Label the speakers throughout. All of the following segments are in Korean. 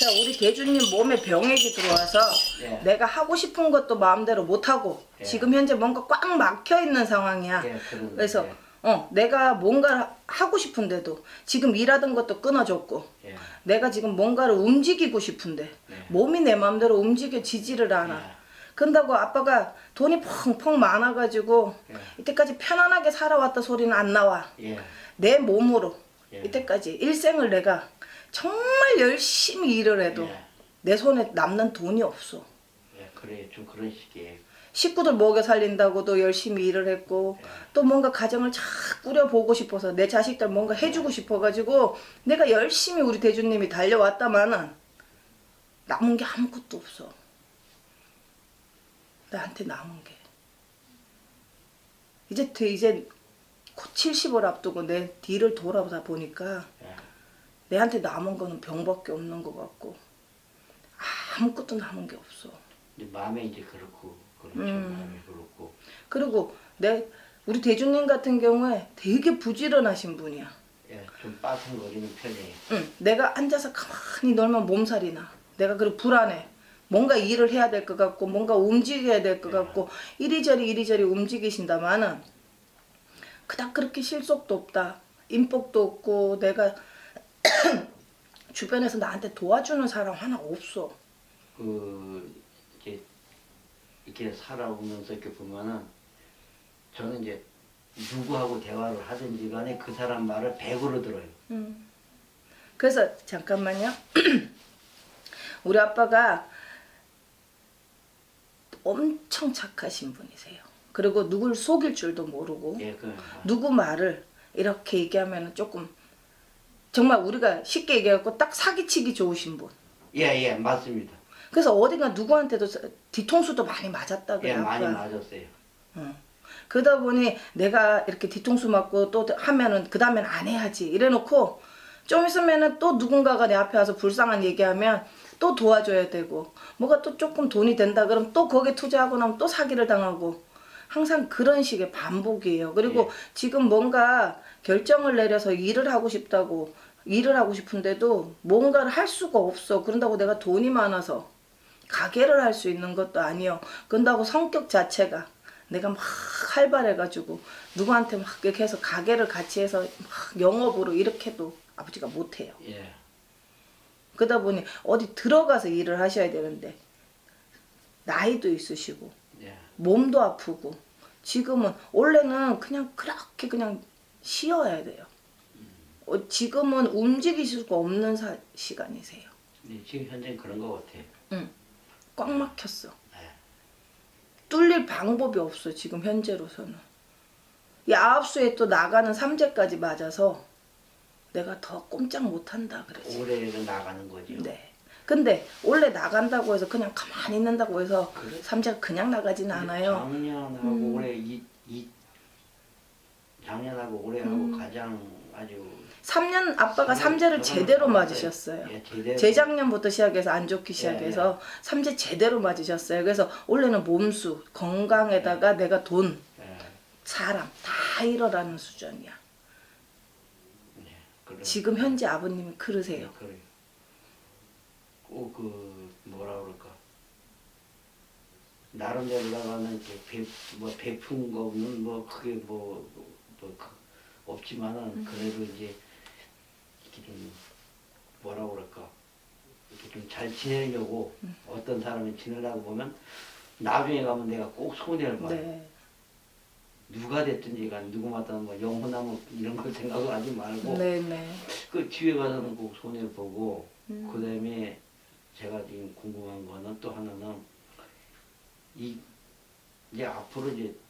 Speaker 1: 자, 우리 대주님 몸에 병액이 들어와서
Speaker 2: 예.
Speaker 1: 내가 하고 싶은 것도 마음대로 못하고
Speaker 2: 예.
Speaker 1: 지금 현재 뭔가 꽉 막혀 있는 상황이야.
Speaker 2: 예,
Speaker 1: 그래서
Speaker 2: 예.
Speaker 1: 내가 뭔가를 하고 싶은데도 지금 일하던 것도 끊어졌고
Speaker 2: 예.
Speaker 1: 내가 지금 뭔가를 움직이고 싶은데
Speaker 2: 예.
Speaker 1: 몸이 내 마음대로 움직여지지를 않아.
Speaker 2: 예.
Speaker 1: 그런다고 아빠가 돈이 펑펑 많아가지고
Speaker 2: 예.
Speaker 1: 이때까지 편안하게 살아왔다 소리는 안 나와.
Speaker 2: 예.
Speaker 1: 내 몸으로
Speaker 2: 예.
Speaker 1: 이때까지 일생을 내가 정말 열심히 일을 해도
Speaker 2: 예.
Speaker 1: 내 손에 남는 돈이 없어.
Speaker 2: 예, 그래, 좀 그런 식이에요.
Speaker 1: 식구들 먹여 살린다고도 열심히 일을 했고
Speaker 2: 예.
Speaker 1: 또 뭔가 가정을 잘 꾸려보고 싶어서 내 자식들 뭔가 해주고 싶어가지고 내가 열심히 우리 대주님이 달려왔다마는 남은 게 아무것도 없어. 나한테 남은 게 이제 곧 70을 앞두고 내 뒤를 돌아보다 보니까
Speaker 2: 예.
Speaker 1: 내한테 남은 거는 병밖에 없는 것 같고 아무것도 남은 게 없어.
Speaker 2: 이제 마음에 이제 그렇고 그렇죠. 마음이 그렇고.
Speaker 1: 그리고 우리 대주님 같은 경우에 되게 부지런하신 분이야.
Speaker 2: 예, 좀 빠삭거리는 편이에요.
Speaker 1: 응, 내가 앉아서 가만히 놀면 몸살이 나. 내가 그리고 불안해. 뭔가 일을 해야 될 것 같고 뭔가 움직여야 될 것 같고 이리저리 움직이신다마는 그닥 그렇게 실속도 없다. 인복도 없고 내가 주변에서 나한테 도와주는 사람 하나 없어.
Speaker 2: 이제 이렇게 살아오면서 이렇게 보면은 저는 이제 누구하고 대화를 하든지 간에 그 사람 말을 100으로 들어요.
Speaker 1: 그래서 잠깐만요. 우리 아빠가 엄청 착하신 분이세요. 그리고 누굴 속일 줄도 모르고
Speaker 2: 예,
Speaker 1: 누구 말을 이렇게 얘기하면 조금 정말 우리가 쉽게 얘기해갖고 딱 사기치기 좋으신 분.
Speaker 2: 예, 맞습니다.
Speaker 1: 그래서 어딘가 누구한테도 뒤통수도 많이 맞았다 그래.
Speaker 2: 예, 많이
Speaker 1: 아빠.
Speaker 2: 맞았어요.
Speaker 1: 그러다 보니 내가 이렇게 뒤통수 맞고 또 하면은 그 다음엔 안 해야지 이래놓고 좀 있으면은 또 누군가가 내 앞에 와서 불쌍한 얘기하면 또 도와줘야 되고 뭐가 또 조금 돈이 된다 그러면 또 거기에 투자하고 나면 또 사기를 당하고 항상 그런 식의 반복이에요. 그리고 지금 뭔가 결정을 내려서 일을 하고 싶은데도 뭔가를 할 수가 없어. 그런다고 내가 돈이 많아서 가게를 할 수 있는 것도 아니요. 그런다고 성격 자체가 내가 막 활발해가지고 누구한테 막 이렇게 해서 가게를 같이 해서 막 영업으로 이렇게도 아버지가 못해요.
Speaker 2: 예.
Speaker 1: 그러다 보니 어디 들어가서 일을 하셔야 되는데 나이도 있으시고
Speaker 2: 예.
Speaker 1: 몸도 아프고 지금은 원래는 그냥 그렇게 그냥 쉬어야 돼요. 지금은 움직이실 수가 없는 시간이세요.
Speaker 2: 네, 지금 현재는 그런 것 같아요.
Speaker 1: 응. 꽉 막혔어.
Speaker 2: 예.
Speaker 1: 뚫릴 방법이 없어 지금 현재로서는. 이 9수에 또 나가는 3제까지 맞아서 내가 더 꼼짝 못한다 그러지.
Speaker 2: 올해는 나가는 거죠.
Speaker 1: 네. 근데 원래 나간다고 해서 그냥 가만히 있는다고 해서
Speaker 2: 그래?
Speaker 1: 3제가 그냥 나가진 않아요.
Speaker 2: 작년하고 올해 작년하고 올해하고 가장 아주
Speaker 1: 3년 아빠가 3제를 제대로 맞으셨어요.
Speaker 2: 예, 제대로.
Speaker 1: 재작년부터 시작해서 안 좋기 시작해서 3제 제대로 맞으셨어요. 그래서 원래는 몸수, 건강에다가 내가 돈,
Speaker 2: 예,
Speaker 1: 사람 다 잃어라는 수준이야.
Speaker 2: 예, 그래.
Speaker 1: 지금 현재 아버님이 그러세요.
Speaker 2: 예, 그래요. 꼭 뭐라 그럴까, 나름대로다가는 베푼 거는 그게 없지만은 그래도 이제 이렇게 좀 뭐라 그럴까, 이렇게 좀 잘 지내려고 어떤 사람이 지내려고 보면 나중에 가면 내가 꼭 손해를 봐요.
Speaker 1: 네.
Speaker 2: 누가 됐든지 간 누구마다 영혼나무 이런 걸 생각하지 말고
Speaker 1: 네네.
Speaker 2: 그 뒤에 가서는 꼭 손해를 보고 그 다음에 제가 지금 궁금한 거는 또 하나는 이제 앞으로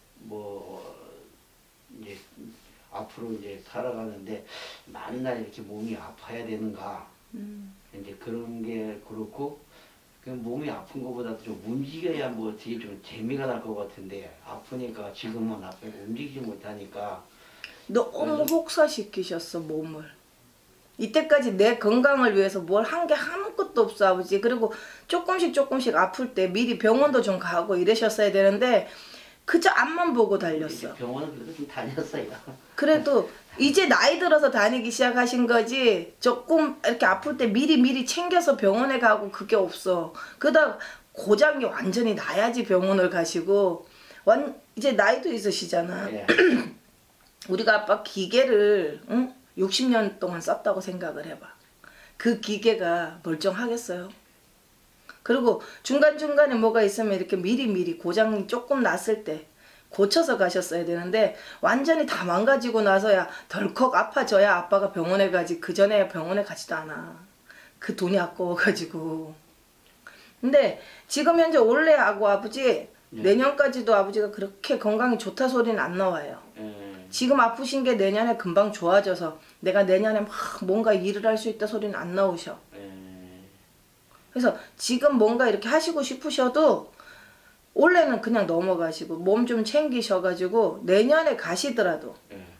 Speaker 2: 이제 앞으로 이제 살아가는데 만날 이렇게 몸이 아파야 되는가, 이제 그런 게 그렇고, 그 몸이 아픈 것보다 좀 움직여야 되게 좀 재미가 날 것 같은데 아프니까 지금은 아프고 움직이지 못하니까
Speaker 1: 너무 혹사시키셨어 몸을. 이때까지 내 건강을 위해서 뭘 한 게 아무것도 없어 아버지. 그리고 조금씩 아플 때 미리 병원도 좀 가고 이러셨어야 되는데 그저 앞만 보고
Speaker 2: 이제
Speaker 1: 달렸어.
Speaker 2: 병원은 그래도 좀 다녔어요.
Speaker 1: 그래도 이제 나이 들어서 다니기 시작하신 거지 조금 이렇게 아플 때 미리 챙겨서 병원에 가고 그게 없어. 그러다 고장이 완전히 나야지 병원을 가시고 이제 나이도 있으시잖아.
Speaker 2: 예.
Speaker 1: 우리가 아빠 기계를 60년 동안 썼다고 생각을 해봐. 그 기계가 멀쩡하겠어요? 그리고 중간중간에 뭐가 있으면 이렇게 미리 고장이 조금 났을 때 고쳐서 가셨어야 되는데 완전히 다 망가지고 나서야 덜컥 아파져야 아빠가 병원에 가지 그 전에 병원에 가지도 않아. 그 돈이 아까워가지고. 근데 지금 현재 올해하고 아버지 내년까지도 아버지가 그렇게 건강이 좋다 소리는 안 나와요. 지금 아프신 게 내년에 금방 좋아져서 내가 내년에 막 뭔가 일을 할 수 있다 소리는 안 나오셔. 그래서 지금 뭔가 이렇게 하시고 싶으셔도 올해는 그냥 넘어가시고 몸 좀 챙기셔가지고 내년에 가시더라도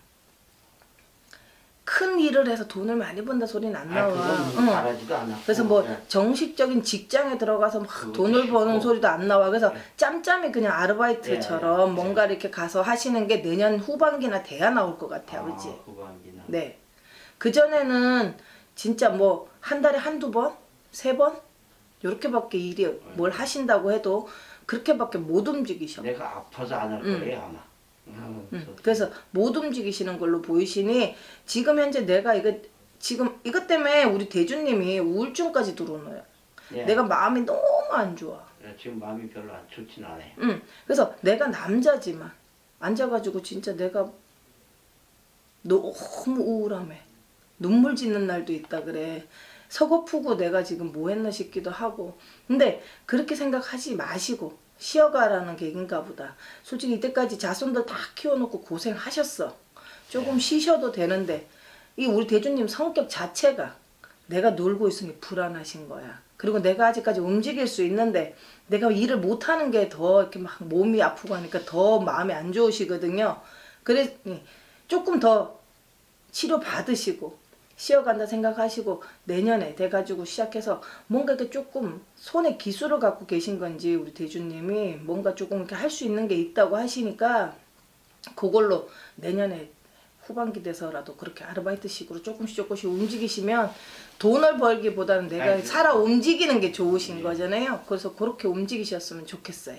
Speaker 1: 큰 일을 해서 돈을 많이 번다 소리는 안 나와.
Speaker 2: 그건 바라지도 않았고.
Speaker 1: 그래서 뭐 정식적인 직장에 들어가서 막 돈을 버는 소리도 안 나와. 그래서 짬짬이 그냥 아르바이트처럼 뭔가 이렇게 가서 하시는 게 내년 후반기나 돼야 나올 것 같아, 아버지.
Speaker 2: 후반기나.
Speaker 1: 네. 그전에는 진짜 뭐 한 달에 한두 번? 세 번? 요렇게밖에 일이 뭘 하신다고 해도 그렇게밖에 못 움직이셔.
Speaker 2: 내가 아파서 안 할 거예요, 아마.
Speaker 1: 그래서 못 움직이시는 걸로 보이시니 지금 현재 내가 지금 이것 때문에 우리 대주님이 우울증까지 들어오노요. 내가 마음이 너무 안 좋아.
Speaker 2: 지금 마음이 별로 안 좋진 않아요.
Speaker 1: 그래서 내가 남자지만 앉아가지고 진짜 내가 너무 우울함에 눈물 짓는 날도 있다 그래. 서글프고 내가 지금 뭐 했나 싶기도 하고. 근데 그렇게 생각하지 마시고 쉬어가라는 계기인가 보다. 솔직히 이때까지 자손들 다 키워놓고 고생하셨어. 조금 쉬셔도 되는데 이 우리 대주님 성격 자체가 내가 놀고 있으니 불안하신 거야. 그리고 내가 아직까지 움직일 수 있는데 내가 일을 못하는 게 더 이렇게 막 몸이 아프고 하니까 더 마음이 안 좋으시거든요. 그랬니 조금 더 치료 받으시고 쉬어간다 생각하시고 내년에 돼가지고 시작해서 뭔가 이렇게 조금 손에 기술을 갖고 계신 건지 우리 대주님이 뭔가 조금 이렇게 할 수 있는 게 있다고 하시니까 그걸로 내년에 후반기 돼서라도 그렇게 아르바이트식으로 조금씩 움직이시면 돈을 벌기보다는 내가 살아 움직이는 게 좋으신 거잖아요. 그래서 그렇게 움직이셨으면 좋겠어요.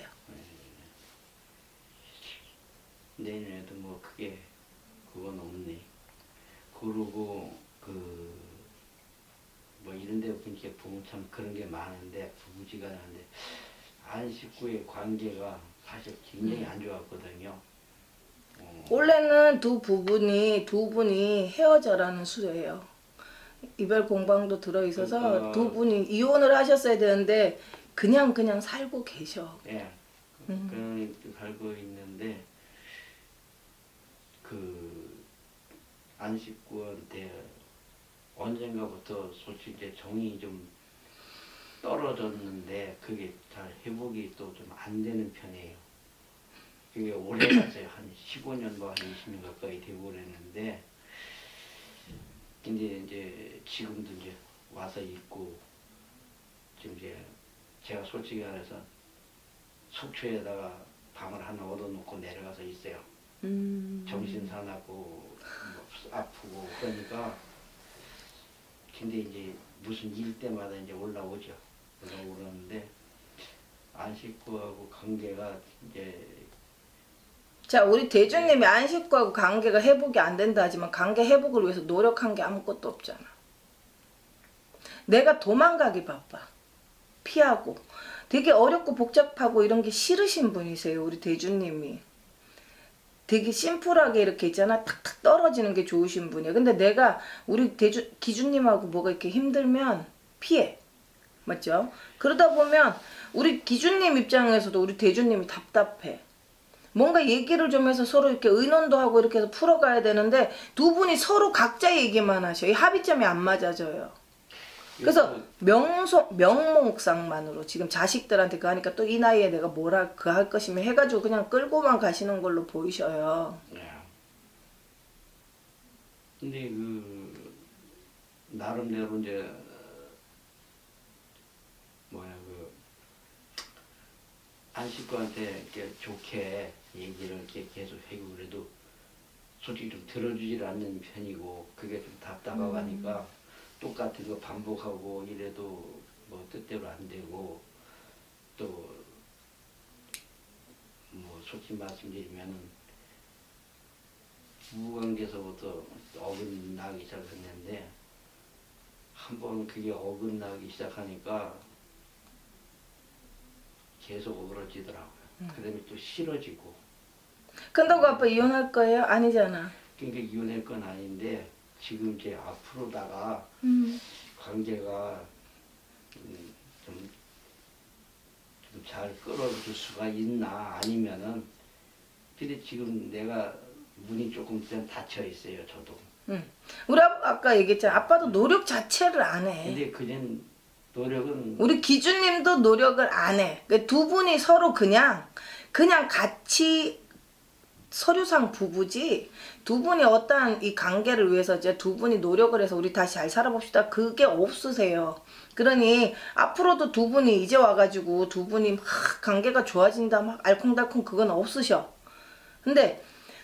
Speaker 2: 내년에도 뭐 크게 그건 없네. 그러고 뭐 이런 데 보니까 부부 참 그런 게 많은데 부부지간한데 안 식구의 관계가 사실 굉장히 안 좋았거든요.
Speaker 1: 원래는 두 분이 헤어져라는 수예요. 이별 공방도 들어있어서
Speaker 2: 그러니까,
Speaker 1: 두 분이 이혼을 하셨어야 되는데 그냥 살고 계셔.
Speaker 2: 예. 그런 살고 있는데 안 식구한테 언젠가부터 솔직히 이제 정이 좀 떨어졌는데 그게 잘 회복이 또 좀 안 되는 편이에요. 그게 오래 갔어요. 한 15년 뭐 한 20년 가까이 되고 그랬는데 근데 이제 지금도 이제 와서 있고 지금 이제 제가 솔직히 말해서 속초에다가 방을 하나 얻어놓고 내려가서 있어요. 정신 사나고 뭐 아프고 그러니까 근데 이제 무슨 일 때마다 이제 올라오죠. 올라오는데 안식구하고 관계가 이제
Speaker 1: 자, 우리 대주님이 안식구하고 관계가 회복이 안 된다 하지만 관계 회복을 위해서 노력한 게 아무것도 없잖아. 내가 도망가기 바빠. 피하고. 되게 어렵고 복잡하고 이런 게 싫으신 분이세요. 우리 대주님이. 되게 심플하게 이렇게 있잖아. 탁탁 떨어지는 게 좋으신 분이야. 근데 내가 우리 기준님하고 뭐가 이렇게 힘들면 피해. 맞죠? 그러다 보면 우리 기준님 입장에서도 우리 대주님이 답답해. 뭔가 얘기를 좀 해서 서로 이렇게 의논도 하고 이렇게 해서 풀어가야 되는데 두 분이 서로 각자 얘기만 하셔. 이 합의점이 안 맞아져요. 그래서 명목상만으로 지금 자식들한테 그 하니까 또 이 나이에 내가 뭐라 그 할 것이면 해가지고 그냥 끌고만 가시는 걸로 보이셔요.
Speaker 2: 근데 나름대로 이제 안식구한테 이렇게 좋게 얘기를 이렇게 계속 하고 그래도 솔직히 좀 들어주질 않는 편이고 그게 좀 답답하니까 똑같은 거 반복하고 이래도 뭐 뜻대로 안 되고 또 뭐 솔직히 말씀드리면은 부부관계에서부터 어긋나기 시작했는데 한번 그게 어긋나기 시작하니까 계속 어그러지더라고요. 그다음에 또 싫어지고.
Speaker 1: 근다고 아빠 이혼할 거예요? 아니잖아.
Speaker 2: 그러니까 이혼할 건 아닌데 지금 이제 앞으로다가 관계가 좀 잘 끌어줄 수가 있나 아니면은 근데 지금 내가 문이 조금 닫혀 있어요. 저도.
Speaker 1: 우리 아까 얘기했잖아. 아빠도 노력 자체를 안 해.
Speaker 2: 근데 그냥 노력은
Speaker 1: 우리 기준님도 노력을 안 해. 그두 분이 서로 그냥 같이 서류상 부부지 두 분이 어떠한 이 관계를 위해서 이제 두 분이 노력을 해서 우리 다시 잘 살아봅시다. 그게 없으세요. 그러니 앞으로도 두 분이 이제 와가지고 두 분이 막 관계가 좋아진다 막 알콩달콩 그건 없으셔. 근데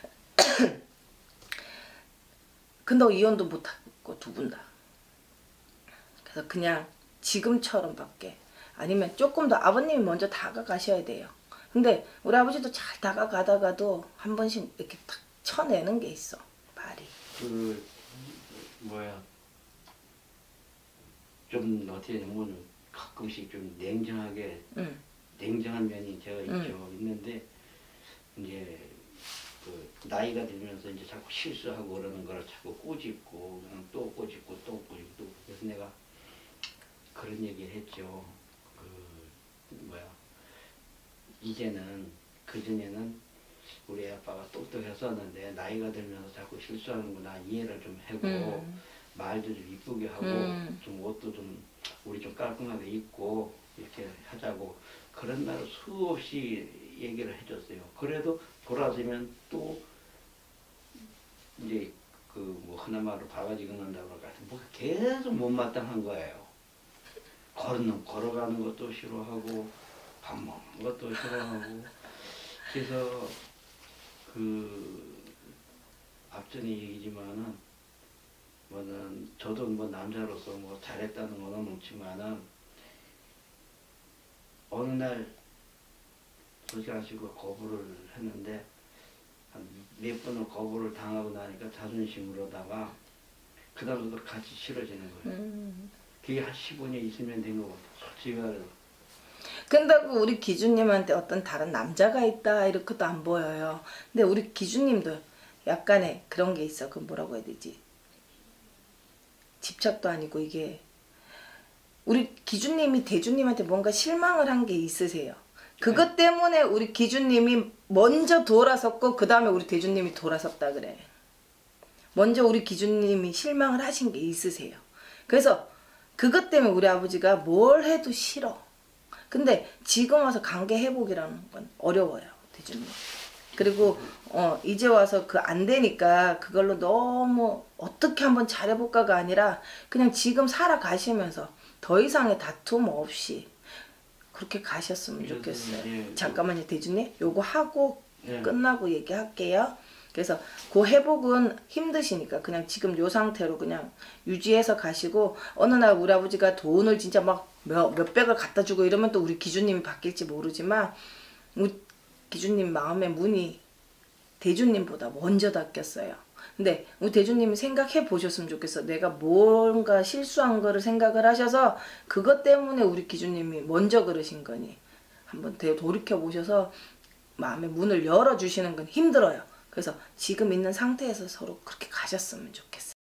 Speaker 1: 이혼도 못하고 두 분 다. 그래서 그냥 지금처럼밖에 아니면 조금 더 아버님이 먼저 다가가셔야 돼요. 근데 우리 아버지도 잘 다가가다가도 한 번씩 이렇게 탁 쳐내는 게 있어 말이.
Speaker 2: 그 뭐야 좀 어떻게 보면 가끔씩 좀 냉정하게 냉정한 면이 제가 있는데 이제 그 나이가 들면서 이제 자꾸 실수하고 그러는 걸 자꾸 꼬집고 그냥 또 꼬집고 또 꼬집고 또 그래서 내가 그런 얘기를 했죠. 그 뭐야 이제는 그전에는 우리 아빠가 똑똑했었는데 나이가 들면서 자꾸 실수하는구나 이해를 좀 하고 말도 좀 이쁘게 하고 좀 옷도 좀 우리 좀 깔끔하게 입고 이렇게 하자고 그런 말을 수없이 얘기를 해줬어요. 그래도 돌아서면 또 이제 그 뭐 하나마로 바가지 긁는다고 할까 뭐 계속 못마땅한 거예요. 걸어가는 것도 싫어하고 밥 먹는 것도 싫어하고 그래서 그 앞전에 얘기지만은 뭐는 저도 뭐 남자로서 뭐 잘했다는 건 없지만은 어느 날 솔직하시고 거부를 했는데 한 몇 번을 거부를 당하고 나니까 자존심으로다가 그 다음부터 같이 싫어지는 거예요. 그게 한 15년 있으면 된 거 같아요. 솔직히 말해서.
Speaker 1: 근다고 우리 기준님한테 어떤 다른 남자가 있다 이렇게도 안 보여요. 근데 우리 기준님도 약간의 그런 게 있어. 그 뭐라고 해야 되지? 집착도 아니고 이게 우리 기준님이 대준님한테 뭔가 실망을 한 게 있으세요. 그것 때문에 우리 기준님이 먼저 돌아섰고 그 다음에 우리 대준님이 돌아섰다 그래. 먼저 우리 기준님이 실망을 하신 게 있으세요. 그래서 그것 때문에 우리 아버지가 뭘 해도 싫어. 근데 지금 와서 관계 회복이라는 건 어려워요. 대준님. 그리고 이제 와서 그 안 되니까 그걸로 너무 어떻게 한번 잘해볼까가 아니라 그냥 지금 살아가시면서 더 이상의 다툼 없이 그렇게 가셨으면 좋겠어요.
Speaker 2: 예,
Speaker 1: 잠깐만요 대준님. 요거 하고
Speaker 2: 예.
Speaker 1: 끝나고 얘기할게요. 그래서 그 회복은 힘드시니까 그냥 지금 요 상태로 그냥 유지해서 가시고 어느 날 우리 아버지가 돈을 진짜 막 몇백을 갖다 주고 이러면 또 우리 기준님이 바뀔지 모르지만 우리 기준님 마음의 문이 대준님보다 먼저 닫혔어요. 근데 우리 대준님이 생각해 보셨으면 좋겠어. 내가 뭔가 실수한 거를 생각을 하셔서 그것 때문에 우리 기준님이 먼저 그러신 거니 한번 돌이켜 보셔서 마음의 문을 열어주시는 건 힘들어요. 그래서 지금 있는 상태에서 서로 그렇게 가셨으면 좋겠어요.